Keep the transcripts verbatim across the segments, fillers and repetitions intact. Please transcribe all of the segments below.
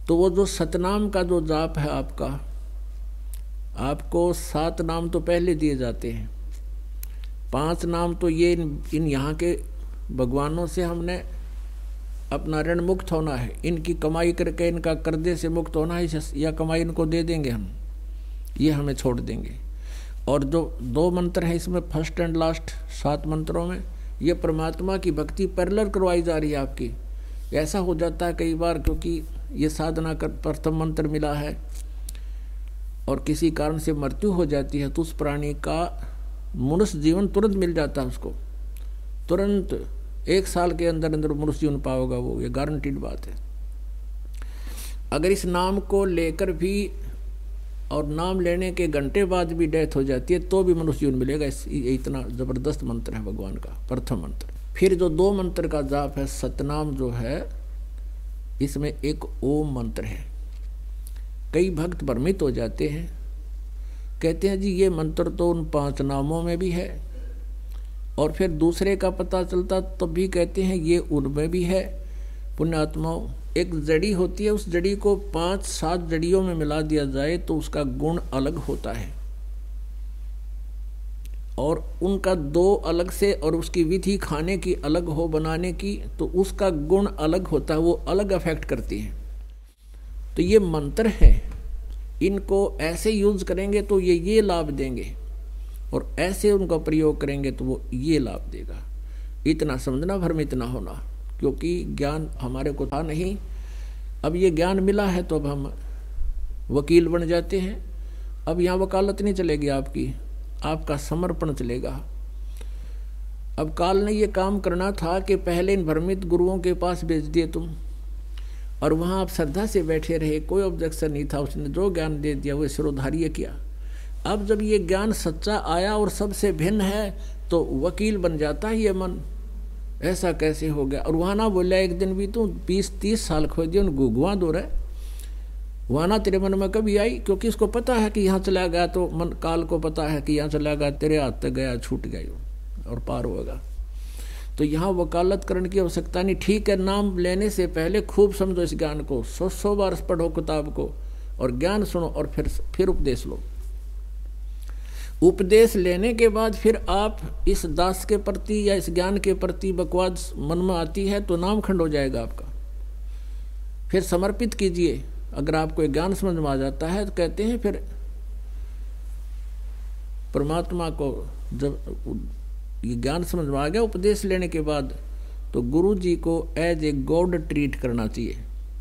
तो वो जो सतनाम का जो जाप है आपका, आपको सात नाम तो पहले दिए जाते हैं, पांच नाम तो ये इन, इन यहाँ के भगवानों से हमने अपना ऋण मुक्त होना है, इनकी कमाई करके इनका कर्जे से मुक्त होना है, या कमाई इनको दे देंगे हम, ये हमें छोड़ देंगे। और जो दो मंत्र हैं इसमें फर्स्ट एंड लास्ट सात मंत्रों में, ये परमात्मा की भक्ति पैरेलल करवाई जा रही है आपकी। ऐसा हो जाता है कई बार, क्योंकि ये साधना कर प्रथम मंत्र मिला है और किसी कारण से मृत्यु हो जाती है, तो उस प्राणी का मनुष्य जीवन तुरंत मिल जाता है उसको, तुरंत एक साल के अंदर अंदर मनुष्य जीवन पाओगा वो, ये गारंटीड बात है। अगर इस नाम को लेकर भी और नाम लेने के घंटे बाद भी डेथ हो जाती है तो भी मनुष्य जीवन मिलेगा। ये इतना जबरदस्त मंत्र है भगवान का प्रथम मंत्र। फिर जो दो मंत्र का जाप है सतनाम जो है, इसमें एक ओम मंत्र है। कई भक्त भ्रमित हो जाते हैं, कहते हैं जी ये मंत्र तो उन पांच नामों में भी है, और फिर दूसरे का पता चलता तब तो भी कहते हैं ये उनमें भी है। पुण्यात्माओं, एक जड़ी होती है, उस जड़ी को पांच सात जड़ियों में मिला दिया जाए तो उसका गुण अलग होता है, और उनका दो अलग से, और उसकी विधि खाने की अलग हो बनाने की, तो उसका गुण अलग होता है, वो अलग अफेक्ट करती है। तो ये मंत्र है, इनको ऐसे यूज करेंगे तो ये ये लाभ देंगे, और ऐसे उनका प्रयोग करेंगे तो वो ये लाभ देगा। इतना समझना, भ्रमित ना होना, क्योंकि ज्ञान हमारे को था नहीं, अब ये ज्ञान मिला है तो अब हम वकील बन जाते हैं। अब यहाँ वकालत नहीं चलेगी आपकी, आपका समर्पण चलेगा। अब काल ने ये काम करना था कि पहले इन भ्रमित गुरुओं के पास भेज दिए तुम, और वहाँ आप श्रद्धा से बैठे रहे, कोई ऑब्जेक्शन नहीं था, उसने जो ज्ञान दे दिया वो सिरोधार्य किया। अब जब ये ज्ञान सच्चा आया और सबसे भिन्न है तो वकील बन जाता है ये मन, ऐसा कैसे हो गया। और वहाँ ना बोला एक दिन भी तू बीस तीस साल खो दिए उन गुगुआ दो रहे, वहाँ ना तेरे मन में कभी आई, क्योंकि इसको पता है कि यहाँ चला गया तो मन काल को पता है कि यहाँ चला गया, तेरे हाथ तक गया, छूट गया और पार होगा। तो यहाँ वकालत करने की आवश्यकता नहीं। ठीक है, नाम लेने से पहले खूब समझो इस ज्ञान को, सौ सौ बार पढ़ो किताब को और ज्ञान सुनो, और फिर फिर उपदेश लो। उपदेश लेने के बाद फिर आप इस दास के प्रति या इस ज्ञान के प्रति बकवास मन में आती है तो नाम खंड हो जाएगा आपका। फिर समर्पित कीजिए। अगर आपको ज्ञान समझ में आ जाता है तो कहते हैं फिर परमात्मा को जब ये ज्ञान समझ में आ गया उपदेश लेने के बाद, तो गुरु जी को एज ए गॉड ट्रीट करना चाहिए।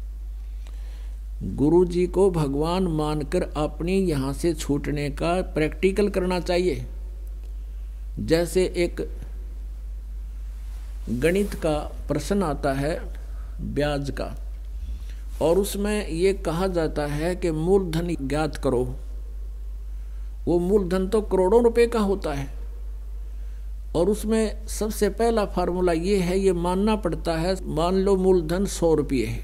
गुरु जी को भगवान मानकर अपनी यहाँ से छूटने का प्रैक्टिकल करना चाहिए। जैसे एक गणित का प्रश्न आता है ब्याज का, और उसमें ये कहा जाता है कि मूलधन ज्ञात करो। वो मूलधन तो करोड़ों रुपए का होता है, और उसमें सबसे पहला फार्मूला ये है, ये मानना पड़ता है, मान लो मूलधन सौ रुपये है।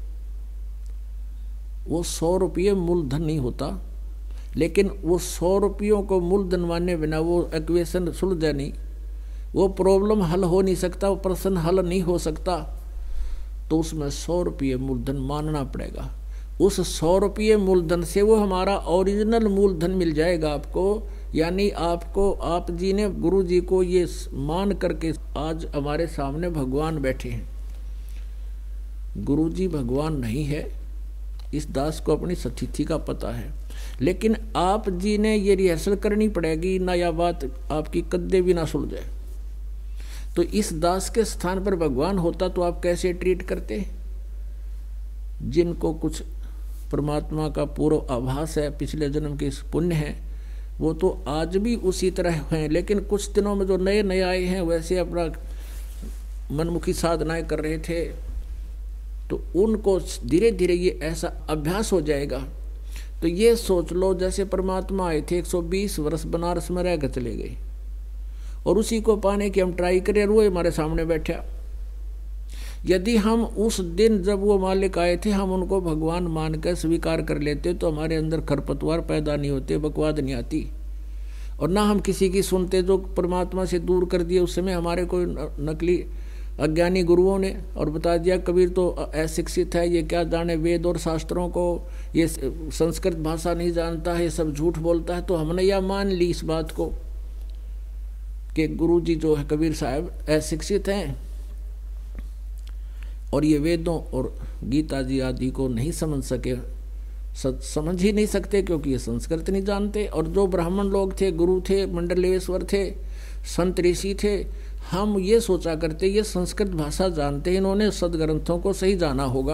वो सौ रुपये मूलधन नहीं होता, लेकिन वो सौ रुपयों को मूलधन माने बिना वो इक्वेशन सुलझा नहीं, वो प्रॉब्लम हल हो नहीं सकता, वो प्रश्न हल नहीं हो सकता। तो उसमें सौ रुपये मूलधन मानना पड़ेगा। उस सौ रुपये मूलधन से वो हमारा ओरिजिनल मूलधन मिल जाएगा आपको। यानी आपको, आप जी ने गुरु जी को ये मान करके आज हमारे सामने भगवान बैठे हैं। गुरु जी भगवान नहीं है, इस दास को अपनी सतिथि का पता है, लेकिन आप जी ने ये रिहर्सल करनी पड़ेगी ना, या बात आपकी कद्दे भी ना सुलझे। तो इस दास के स्थान पर भगवान होता तो आप कैसे ट्रीट करते? जिनको कुछ परमात्मा का पूर्व आभास है, पिछले जन्म के पुण्य है, वो तो आज भी उसी तरह हैं, लेकिन कुछ दिनों में जो नए नए आए हैं वैसे अपना मनमुखी साधनाएं कर रहे थे, तो उनको धीरे धीरे ये ऐसा अभ्यास हो जाएगा। तो ये सोच लो जैसे परमात्मा आए थे, एक सौ बीस वर्ष बनारस में रहकर चले गए, और उसी को पाने की हम ट्राई करें, वो हमारे सामने बैठा। यदि हम उस दिन जब वो मालिक आए थे हम उनको भगवान मानकर स्वीकार कर लेते तो हमारे अंदर खरपतवार पैदा नहीं होते, बकवाद नहीं आती, और ना हम किसी की सुनते जो परमात्मा से दूर कर दिए। उस समय हमारे कोई नकली अज्ञानी गुरुओं ने, और बता दिया कबीर तो अशिक्षित है, ये क्या जाने वेद और शास्त्रों को, ये संस्कृत भाषा नहीं जानता है, ये सब झूठ बोलता है। तो हमने यह मान ली इस बात को कि गुरु जी जो है कबीर साहब अशिक्षित हैं और ये वेदों और गीता जी आदि को नहीं समझ सके, समझ ही नहीं सकते क्योंकि ये संस्कृत नहीं जानते। और जो ब्राह्मण लोग थे, गुरु थे, मंडलेश्वर थे, संत ऋषि थे, हम ये सोचा करते ये संस्कृत भाषा जानते, इन्होंने सदग्रंथों को सही जाना होगा।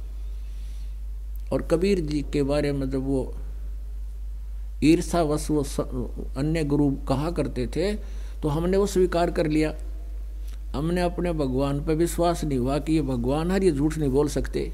और कबीर जी के बारे में जब वो ईर्षावश वो अन्य गुरु कहा करते थे तो हमने वो स्वीकार कर लिया। हमने अपने भगवान पर विश्वास नहीं हुआ कि ये भगवान है, ये झूठ नहीं बोल सकते,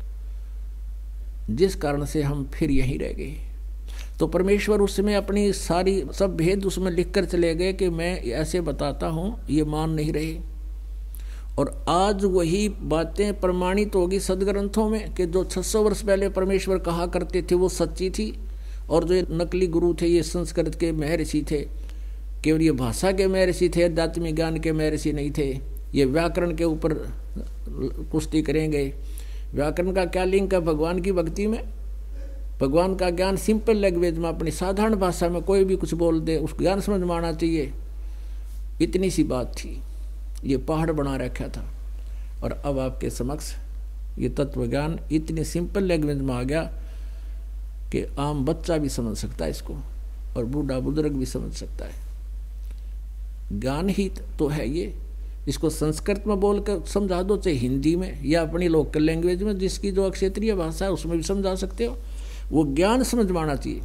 जिस कारण से हम फिर यहीं रह गए। तो परमेश्वर उसमें अपनी सारी सब भेद उसमें लिखकर चले गए कि मैं ऐसे बताता हूँ, ये मान नहीं रहे। और आज वही बातें प्रमाणित होगी सदग्रंथों में कि जो छह सौ वर्ष पहले परमेश्वर कहा करते थे वो सच्ची थी। और जो नकली गुरु थे ये संस्कृत के महर्षि थे, केवल ये भाषा के महर्षि थे, आध्यात्मिक ज्ञान के महर्षि नहीं थे। ये व्याकरण के ऊपर कुश्ती करेंगे। व्याकरण का क्या लिंक है भगवान की भक्ति में? भगवान का ज्ञान सिंपल लैंग्वेज में, अपनी साधारण भाषा में कोई भी कुछ बोल दे, उस ज्ञान समझ में आना चाहिए। इतनी सी बात थी, ये पहाड़ बना रखा था। और अब आपके समक्ष ये तत्व ज्ञान इतनी सिंपल लैंग्वेज में आ गया कि आम बच्चा भी समझ सकता है इसको, और बूढ़ा बुजुर्ग भी समझ सकता है। ज्ञान ही तो है ये। इसको संस्कृत में बोल कर समझा दो, चाहे हिंदी में या अपनी लोकल लैंग्वेज में, जिसकी जो क्षेत्रीय भाषा है उसमें भी समझा सकते हो। वो ज्ञान समझ में आना चाहिए।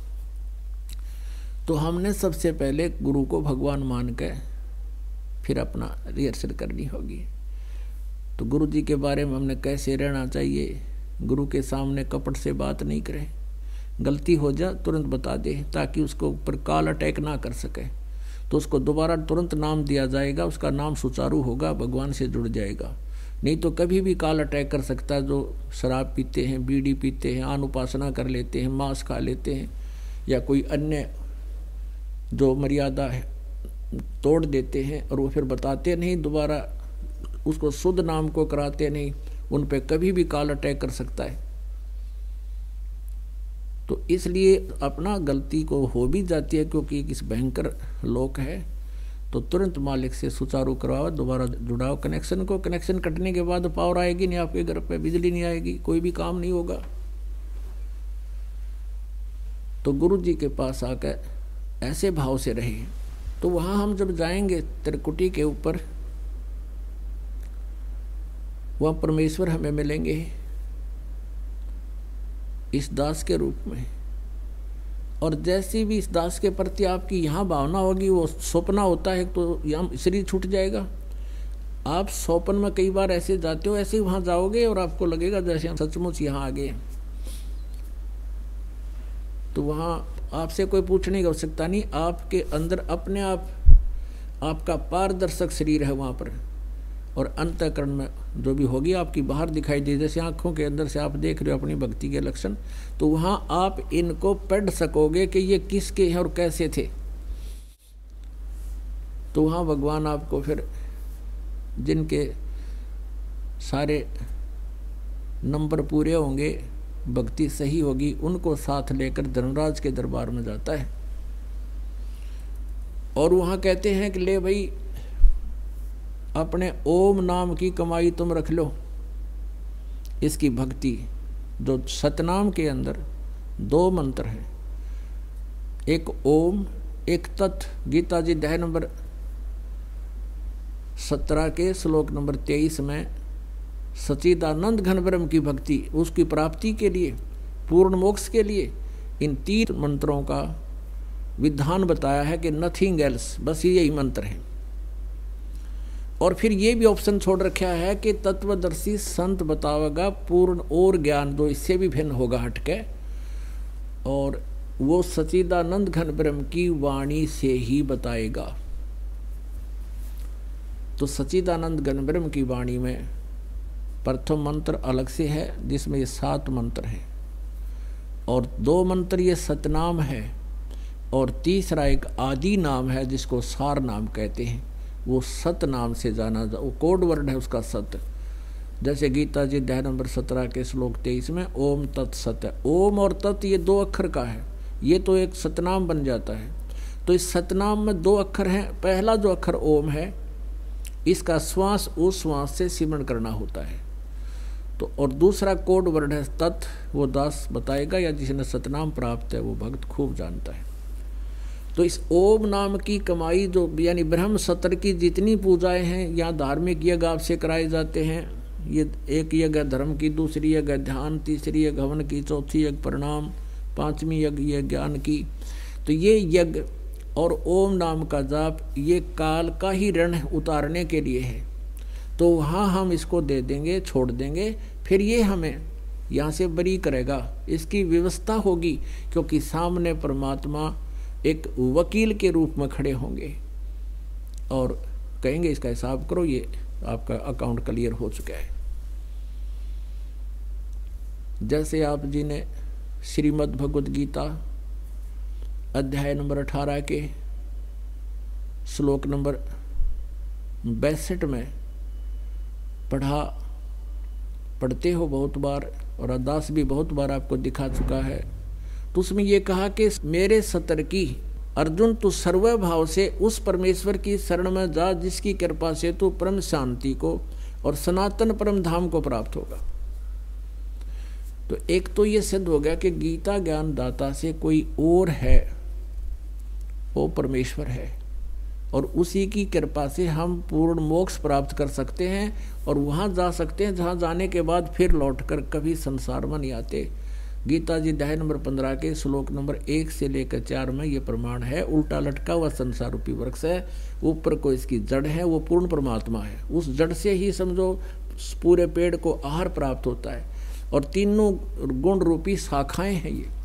तो हमने सबसे पहले गुरु को भगवान मान के फिर अपना रिहर्सल करनी होगी। तो गुरु जी के बारे में हमने कैसे रहना चाहिए, गुरु के सामने कपट से बात नहीं करें, गलती हो जाए तुरंत बता दे ताकि उसको ऊपर काल अटैक ना कर सके। तो उसको दोबारा तुरंत नाम दिया जाएगा, उसका नाम सुचारू होगा, भगवान से जुड़ जाएगा। नहीं तो कभी भी काल अटैक कर सकता है। जो शराब पीते हैं, बीड़ी पीते हैं, आन उपासना कर लेते हैं, मांस खा लेते हैं, या कोई अन्य जो मर्यादा है तोड़ देते हैं और वो फिर बताते नहीं, दोबारा उसको शुद्ध नाम को कराते नहीं, उन पे कभी भी काल अटैक कर सकता है। तो इसलिए अपना गलती को हो भी जाती है क्योंकि किस भयंकर लोक है, तो तुरंत मालिक से सुचारू करवाओ, दोबारा जुड़ाओ कनेक्शन को। कनेक्शन कटने के बाद पावर आएगी नहीं, आपके घर पे बिजली नहीं आएगी, कोई भी काम नहीं होगा। तो गुरु जी के पास आकर ऐसे भाव से रहे। तो वहां हम जब जाएंगे त्रिकुटी के ऊपर, वहां परमेश्वर हमें मिलेंगे इस दास के रूप में। और जैसी भी इस दास के प्रति आपकी यहाँ भावना होगी, वो सपना होता है तो यहाँ शरीर छूट जाएगा। आप स्वप्न में कई बार ऐसे जाते हो, ऐसे ही वहां जाओगे और आपको लगेगा जैसे हम सचमुच यहाँ आ गए। तो वहां आपसे कोई पूछने की आवश्यकता नहीं, आपके अंदर अपने आप आपका पारदर्शक शरीर है वहां पर, और अंतःकरण में जो भी होगी आपकी बाहर दिखाई दे। जैसे आंखों के अंदर से आप देख रहे हो अपनी भक्ति के लक्षण, तो वहां आप इनको पढ़ सकोगे कि ये किसके हैं और कैसे थे। तो वहां भगवान आपको फिर जिनके सारे नंबर पूरे होंगे, भक्ति सही होगी, उनको साथ लेकर धर्मराज के दरबार में जाता है। और वहां कहते हैं कि ले भाई अपने ओम नाम की कमाई तुम रख लो। इसकी भक्ति जो सतनाम के अंदर दो मंत्र हैं, एक ओम एक तत्। गीता जी अध्याय नंबर सत्रह के श्लोक नंबर तेईस में सच्चिदानंद घन ब्रह्म की भक्ति, उसकी प्राप्ति के लिए, पूर्ण मोक्ष के लिए इन तीन मंत्रों का विधान बताया है कि नथिंग एल्स, बस यही मंत्र है। और फिर ये भी ऑप्शन छोड़ रखा है कि तत्वदर्शी संत बतावेगा पूर्ण और ज्ञान जो इससे भी भिन्न होगा हटके, और वो सच्चिदानंद घन ब्रह्म की वाणी से ही बताएगा। तो सच्चिदानंद घन ब्रह्म की वाणी में प्रथम मंत्र अलग से है जिसमें ये सात मंत्र हैं, और दो मंत्र ये सतनाम है, और तीसरा एक आदि नाम है जिसको सार नाम कहते हैं। वो सत नाम से जाना जा, वो कोड वर्ड है उसका सत। जैसे गीता जी अध्याय नंबर सत्रह के श्लोक तेईस में ओम तत् सत है। ओम और तत् ये दो अक्षर का है, ये तो एक सतनाम बन जाता है। तो इस सतनाम में दो अक्षर हैं। पहला जो अक्षर ओम है, इसका श्वास उस श्वास से सिमरण करना होता है। तो और दूसरा कोड वर्ड है तत्, वो दास बताएगा, या जिसने सतनाम प्राप्त है वो भक्त खूब जानता है। तो इस ओम नाम की कमाई जो यानी ब्रह्म सत्र की जितनी पूजाएं हैं या धार्मिक यज्ञ आपसे कराए जाते हैं, ये एक यज्ञ धर्म की, दूसरी यज्ञ ध्यान, तीसरी यज्ञ हवन की, चौथी यज्ञ प्रणाम, पांचवी यज्ञ ये ज्ञान की। तो ये यज्ञ और ओम नाम का जाप ये काल का ही ऋण उतारने के लिए है। तो वहाँ हम इसको दे देंगे, छोड़ देंगे, फिर ये हमें यहाँ से बरी करेगा, इसकी व्यवस्था होगी, क्योंकि सामने परमात्मा एक वकील के रूप में खड़े होंगे और कहेंगे इसका हिसाब करो, ये आपका अकाउंट क्लियर हो चुका है। जैसे आप जी ने श्रीमद् भगवद गीता अध्याय नंबर अठारह के श्लोक नंबर बैसठ में पढ़ा पढ़ते हो बहुत बार, और अरदास भी बहुत बार आपको दिखा चुका है। तो उसमें ये कहा कि मेरे सतर की अर्जुन तू सर्व भाव से उस परमेश्वर की शरण में जा जिसकी कृपा से तू परम शांति को और सनातन परम धाम को प्राप्त होगा। तो एक तो ये सिद्ध हो गया कि गीता ज्ञान दाता से कोई और है, वो परमेश्वर है, और उसी की कृपा से हम पूर्ण मोक्ष प्राप्त कर सकते हैं और वहाँ जा सकते हैं जहाँ जाने के बाद फिर लौटकर कभी संसार में नहीं आते। गीता जी अध्याय नंबर पंद्रह के श्लोक नंबर एक से लेकर चार में ये प्रमाण है। उल्टा लटका हुआ संसार रूपी वृक्ष है, ऊपर को इसकी जड़ है, वो पूर्ण परमात्मा है। उस जड़ से ही समझो पूरे पेड़ को आहार प्राप्त होता है, और तीनों गुण रूपी शाखाएं हैं ये।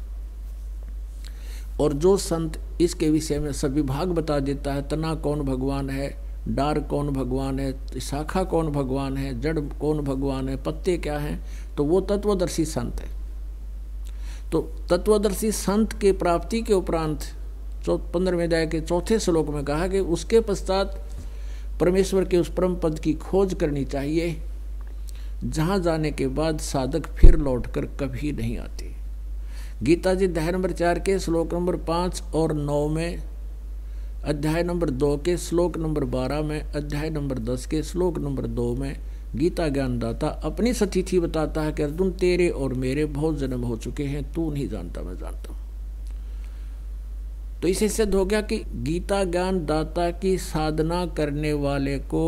और जो संत इसके विषय में सभी भाग बता देता है, तना कौन भगवान है, डार कौन भगवान है, शाखा कौन भगवान है, जड़ कौन भगवान है, पत्ते क्या हैं, तो वो तत्वदर्शी संत है। तो तत्वदर्शी संत के प्राप्ति के उपरांत पंद्रहवें अध्याय के चौथे श्लोक में कहा कि उसके पश्चात परमेश्वर के उस परम पद की खोज करनी चाहिए, जहाँ जाने के बाद साधक फिर लौटकर कभी नहीं आते। गीता जी अध्याय नंबर चार के श्लोक नंबर पाँच और नौ में, अध्याय नंबर दो के श्लोक नंबर बारह में, अध्याय नंबर दस के श्लोक नंबर दो में गीता ज्ञानदाता अपनी सतिथि बताता है कि अर्जुन तेरे और मेरे बहुत जन्म हो चुके हैं, तू नहीं जानता मैं जानता हूं। तो इसे सिद्ध हो गया कि गीता ज्ञानदाता की साधना करने वाले को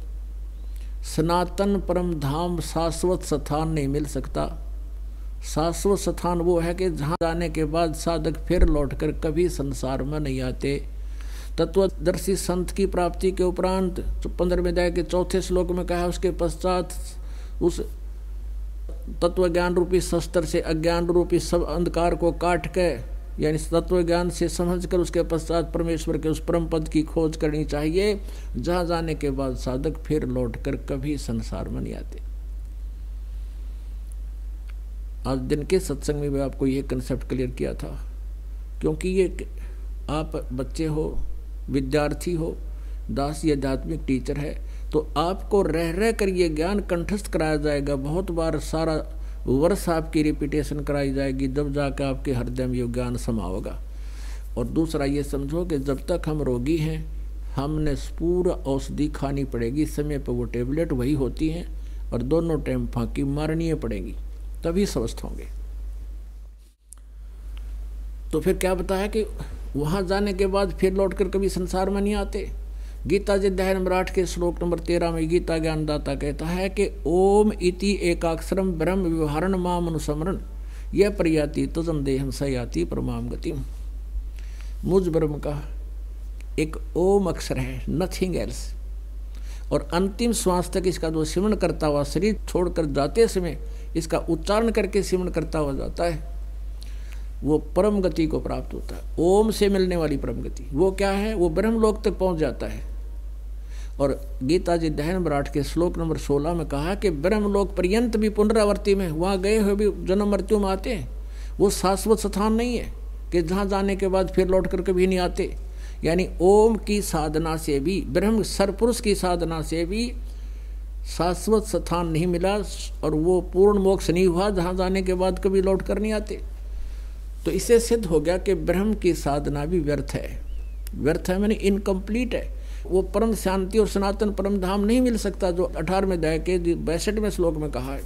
सनातन परम धाम शाश्वत स्थान नहीं मिल सकता। शाश्वत स्थान वो है कि जहाँ जाने के बाद साधक फिर लौटकर कभी संसार में नहीं आते। तत्वदर्शी संत की प्राप्ति के उपरांत पंद्रहवें अध्याय के चौथे श्लोक में कहा, उसके पश्चात उस तत्व ज्ञान रूपी शस्त्र से अज्ञान रूपी सब अंधकार को काट के, यानी तत्व ज्ञान से समझकर उसके पश्चात परमेश्वर के उस परम पद की खोज करनी चाहिए, जहाँ जाने के बाद साधक फिर लौटकर कभी संसार में नहीं आते। आज दिन के सत्संग में भी आपको ये कंसेप्ट क्लियर किया था, क्योंकि ये आप बच्चे हो, विद्यार्थी हो, दास या आध्यात्मिक टीचर है, तो आपको रह रह कर ये ज्ञान कंठस्थ कराया जाएगा। बहुत बार सारा वर्ष आपकी रिपीटेशन कराई जाएगी, जब जाकर आपके हृदय में ये ज्ञान समा होगा। और दूसरा ये समझो कि जब तक हम रोगी हैं, हमने पूरा औषधि खानी पड़ेगी, समय पर वो टेबलेट वही होती हैं, और दोनों टाइम फांकी मारनी पड़ेगी, तभी स्वस्थ होंगे। तो फिर क्या बताया कि वहाँ जाने के बाद फिर लौटकर कभी संसार में नहीं आते। गीता जी अध्याय नंबर आठ के श्लोक नंबर तेरह में गीता ज्ञानदाता कहता है कि ओम इति एकाक्षरम ब्रह्म व्यवहारण माम अनुस्मरण यह प्रयाति तजम देहम सयाति परमाम गति। मुझ ब्रह्म का एक ओम अक्षर है, नथिंग एल्स, और अंतिम श्वास तक इसका जो सिमरण करता हुआ शरीर छोड़कर जाते समय इसका उच्चारण करके सिमरण करता हुआ जाता है, वो परम गति को प्राप्त होता है। ओम से मिलने वाली परम गति वो क्या है? वो ब्रह्मलोक तक पहुंच जाता है। और गीता जी अध्याय नंबर आठ के श्लोक नंबर सोलह में कहा कि ब्रह्मलोक पर्यंत भी पुनरावर्ती में, वहाँ गए हुए भी जन्म मृत्यु में आते हैं। वो शाश्वत स्थान नहीं है कि जहाँ जाने के बाद फिर लौट कर कभी नहीं आते। यानी ओम की साधना से भी, ब्रह्म सरपुरुष की साधना से भी शाश्वत स्थान नहीं मिला और वो पूर्ण मोक्ष नहीं हुआ, जहाँ जाने के बाद कभी लौट कर नहीं आते। तो इससे सिद्ध हो गया कि ब्रह्म की साधना भी व्यर्थ है। व्यर्थ है मैंने इनकम्प्लीट है। वो परम शांति और सनातन परम धाम नहीं मिल सकता जो अठारहवें अध्याय के बैसठवें श्लोक में कहा है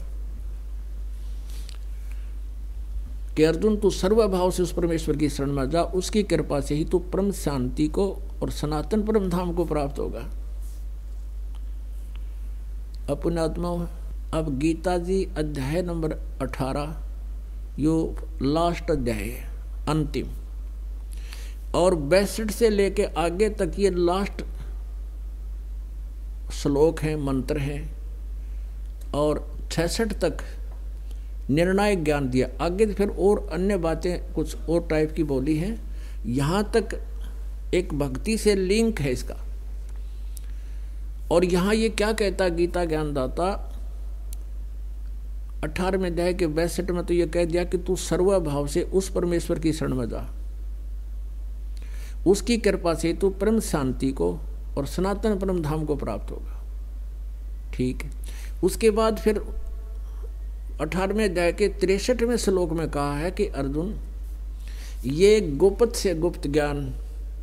कि अर्जुन तू सर्वभाव से उस परमेश्वर की शरण में जा, उसकी कृपा से ही तू परम शांति को और सनातन परम धाम को प्राप्त होगा। अपने आत्मा, अब गीता जी अध्याय नंबर अठारह, यो लास्ट अध्याय है, अंतिम, और बैसठ से लेके आगे तक ये लास्ट श्लोक हैं, मंत्र हैं, और छियासठ तक निर्णायक ज्ञान दिया। आगे फिर और अन्य बातें कुछ और टाइप की बोली हैं। यहाँ तक एक भक्ति से लिंक है इसका। और यहाँ ये क्या कहता गीता ज्ञानदाता अठारहवें अध्याय के बैसठ में, तो ये कह दिया कि तू सर्वभाव से उस परमेश्वर की शरण में जा, उसकी कृपा से तू परम शांति को और सनातन परम धाम को प्राप्त होगा। ठीक है। उसके बाद फिर अठारहवें अध्याय के तिरसठवें श्लोक में कहा है कि अर्जुन, ये गुप्त से गुप्त ज्ञान,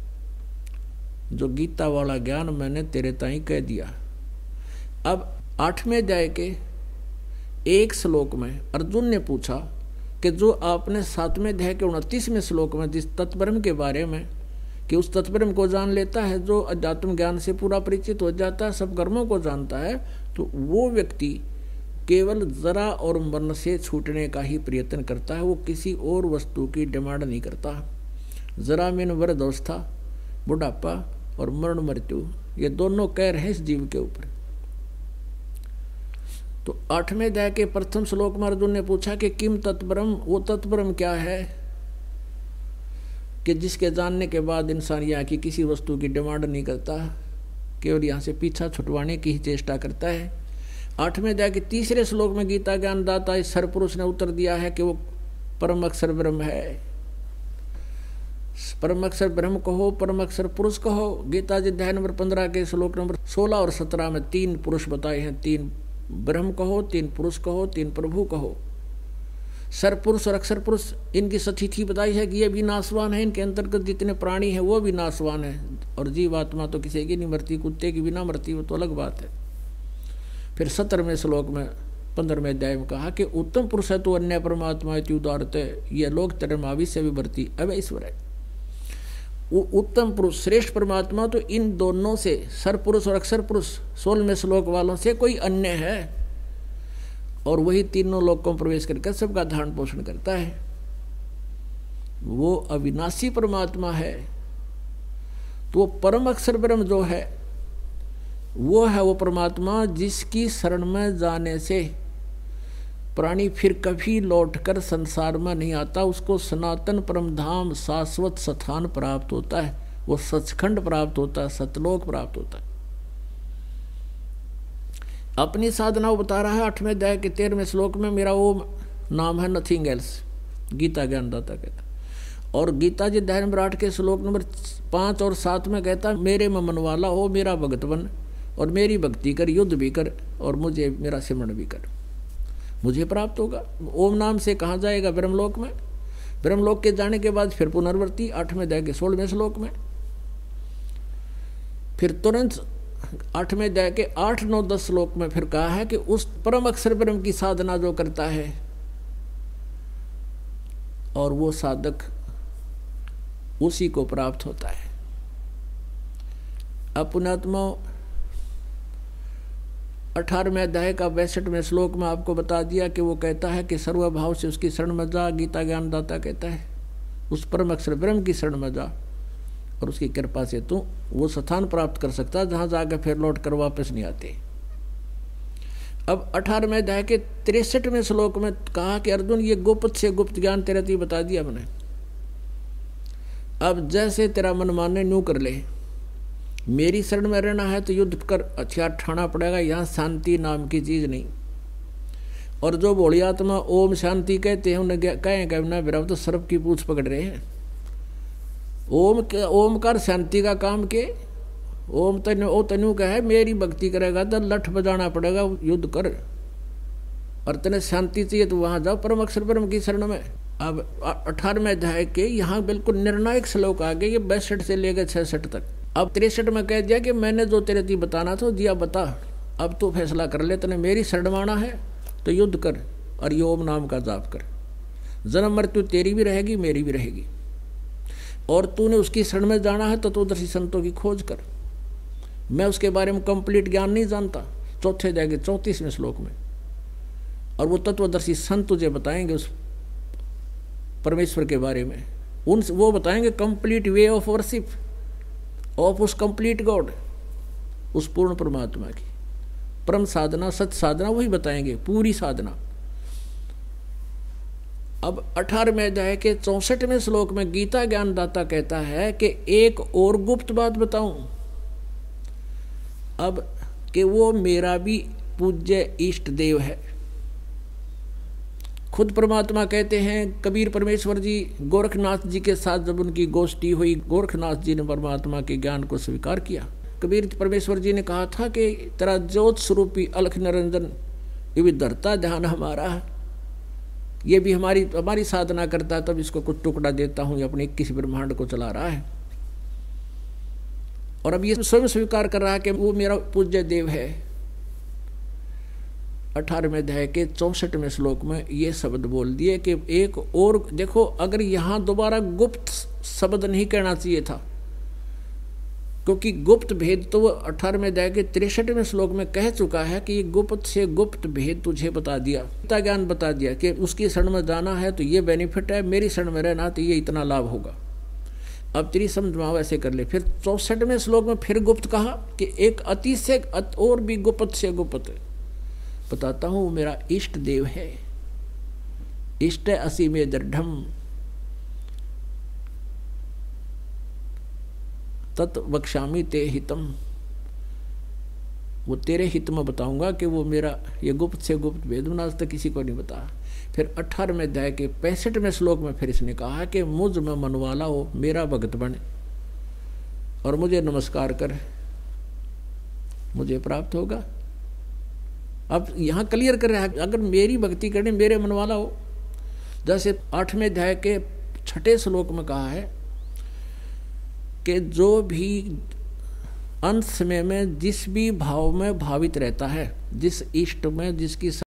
जो गीता वाला ज्ञान मैंने तेरे ताई कह दिया। अब आठवें अध्याय के एक श्लोक में अर्जुन ने पूछा कि जो आपने सातवें अध्याय के उनतीसवें श्लोक में जिस तत्ब्रह्म के बारे में, कि उस तत्ब्रह्म को जान लेता है जो अध्यात्म ज्ञान से पूरा परिचित हो जाता है, सब कर्मों को जानता है, तो वो व्यक्ति केवल जरा और मरण से छूटने का ही प्रयत्न करता है। वो किसी और वस्तु की डिमांड नहीं करता। जरा में वृद्धावस्था, बुढ़ापा और मरण मृत्यु, ये दोनों कह रहे हैं इस जीव के ऊपर। तो आठवें अध्याय के प्रथम श्लोक में अर्जुन ने पूछा कि किम तत्ब्रह्म, वो तत्ब्रह्म क्या है कि जिसके जानने के बाद इंसान यहाँ की किसी वस्तु की डिमांड नहीं करता, केवल यहाँ से पीछा छुटवाने की ही चेष्टा करता है। आठवें अध्याय के तीसरे श्लोक में गीता ज्ञानदाता इस सरपुरुष ने उत्तर दिया है कि वो परम अक्षर ब्रह्म है। परम अक्षर ब्रह्म कहो, परम अक्षर पुरुष कहो। गीता जी अध्याय नंबर पंद्रह के श्लोक नंबर सोलह और सत्रह में तीन पुरुष बताए हैं। तीन ब्रह्म कहो, तीन पुरुष कहो, तीन प्रभु कहो। सरपुरुष और अक्षर पुरुष, इनकी सतिथि बताई है कि ये भी नाशवान है। इनके अंतर्गत जितने प्राणी हैं वो भी नाशवान है, और जीवात्मा तो किसी की नहीं मरती, कुत्ते की भी ना मरती, वो तो अलग बात है। फिर सत्रहवें श्लोक में पंद्रहवें अध्याय में कहा कि उत्तम पुरुष है तो अन्य परमात्मा उदारते, ये लोग तरमावी से भी बढ़ती अब ईश्वर है। उत्तम पुरुष श्रेष्ठ परमात्मा तो इन दोनों से, सरपुरुष और अक्षर पुरुष, सोलहवें श्लोक वालों से कोई अन्य है, और वही तीनों लोकों में प्रवेश करके सबका धारण पोषण करता है। वो अविनाशी परमात्मा है। तो वो परम अक्षर ब्रह्म जो है वो है वो परमात्मा जिसकी शरण में जाने से प्राणी फिर कभी लौटकर संसार में नहीं आता। उसको सनातन परम धाम शाश्वत स्थान प्राप्त होता है, वो सचखंड प्राप्त होता है, सतलोक प्राप्त होता है। अपनी साधना वो बता रहा है आठवें अध्याय के तेरहवें श्लोक में, मेरा वो नाम है नथिंग एल्स, गीता ज्ञानदाता कहता। और गीता जी अध्याय नंबर आठ के श्लोक नंबर पाँच और सात में कहता, मेरे में मन वाला हो, मेरा भगत बन, और मेरी भक्ति कर, युद्ध भी कर, और मुझे मेरा सिमरण भी कर, मुझे प्राप्त होगा। ओम नाम से कहाँ जाएगा? ब्रह्मलोक में। ब्रह्मलोक के जाने के बाद फिर पुनर्वर्ती आठवें अध्याय के सोलहवें श्लोक में, फिर तुरंत आठवें अध्याय के आठ नौ दस श्लोक में फिर कहा है कि उस परम अक्षर ब्रह्म की साधना जो करता है, और वो साधक उसी को प्राप्त होता है। अब पुण्यात्मा अठारहवें अध्याय का बैसठवें श्लोक में आपको बता दिया कि वो कहता है कि सर्वभाव से उसकी शरण में जा। गीता ज्ञानदाता कहता है उस परम अक्षर ब्रह्म की शरण में जा, और उसकी कृपा से तू वो स्थान प्राप्त कर सकता है जहाँ जाकर फिर लौट कर वापस नहीं आते। अब अठारहवें अध्याय के तिरसठवें श्लोक में कहा कि अर्जुन, ये गुप्त से गुप्त ज्ञान तेरा ती बता दिया मैंने, अब जैसे तेरा मन माने न्यू कर ले। मेरी शरण में रहना है तो युद्ध कर, हथियार ठाना पड़ेगा। यहाँ शांति नाम की चीज नहीं। और जो भोली आत्मा ओम शांति कहते हैं उन्हें कहें कि ना मेरा तो सर्प की पूंछ पकड़ रहे हैं। ओम के ओमकार शांति का काम के ओम तनु ओ तनु का है, मेरी भक्ति करेगा तो लठ बजाना पड़ेगा, युद्ध कर, और तेने शांति चाहिए तो वहां जाओ परम अक्षर परम की शरण में। अब अठारहवें अध्याय के यहाँ बिल्कुल निर्णायक श्लोक आ गए, ये बैसठ से लेकर छसठ तक। अब तिरसठ में कह दिया कि मैंने जो तेरे ती बताना था दिया बता, अब तू फैसला कर ले, तेने मेरी शरण माना है तो युद्ध कर और ये ओम नाम का जाप कर, जन्म मृत्यु तेरी भी रहेगी मेरी भी रहेगी, और तूने उसकी शरण में जाना है तो तू दर्शी संतों की खोज कर। मैं उसके बारे में कंप्लीट ज्ञान नहीं जानता, चौथे जाएंगे चौंतीसवें श्लोक में, और वो तत्वदर्शी संत तुझे बताएंगे उस परमेश्वर के बारे में, उन वो बताएंगे complete way of worship of उस कंप्लीट गॉड, उस पूर्ण परमात्मा की परम साधना सत्य साधना वही बताएंगे, पूरी साधना। अब अठारहवें अध्याय के चौसठवें श्लोक में गीता ज्ञानदाता कहता है कि एक और गुप्त बात बताऊं, अब कि वो मेरा भी पूज्य इष्ट देव है। खुद परमात्मा कहते हैं, कबीर परमेश्वर जी गोरखनाथ जी के साथ जब उनकी गोष्ठी हुई, गोरखनाथ जी ने परमात्मा के ज्ञान को स्वीकार किया। कबीर परमेश्वर जी ने कहा था कि तेरा ज्योत स्वरूपी अलख निरंजन ये भी धरता ध्यान हमारा है, ये भी हमारी हमारी साधना करता है, तब इसको कुछ टुकड़ा देता हूँ, अपने इक्कीस ब्रह्मांड को चला रहा है। और अब ये स्वयं स्वीकार कर रहा है कि वो मेरा पूज्य देव है। अठारहवें अध्याय के चौसठवें श्लोक में ये शब्द बोल दिए कि एक और देखो, अगर यहाँ दोबारा गुप्त शब्द नहीं कहना चाहिए था, क्योंकि गुप्त भेद तो वो अठारहवें अध्याय के तिरसठवें श्लोक में कह चुका है कि ये गुप्त से गुप्त भेद तुझे बता दिया, इतना ज्ञान बता दिया कि उसकी शरण में जाना है तो ये बेनिफिट है, मेरी शरण में रहना तो ये इतना लाभ होगा। अब तेरी समझ में आओ ऐसे कर ले। फिर चौसठवें श्लोक में फिर गुप्त कहा कि एक अति से और भी गुप्त से गुप्त बताता हूँ, मेरा इष्ट देव है, इष्ट असी में दृढ़ तत् वक्ष्यामि ते हितम, वो तेरे हित में बताऊंगा कि वो मेरा ये गुप्त से गुप्त भेद आज तक किसी को नहीं बताया। फिर अठारहवें अध्याय के पैंसठवें श्लोक में फिर इसने कहा कि मुझ में मन वाला हो, मेरा भक्त बने और मुझे नमस्कार कर, मुझे प्राप्त होगा। अब यहाँ क्लियर कर रहा है, अगर मेरी भक्ति करने मेरे मन वाला हो, जैसे आठवें अध्याय के छठे श्लोक में कहा है कि जो भी अंत समय में जिस भी भाव में भावित रहता है, जिस इष्ट में जिसकी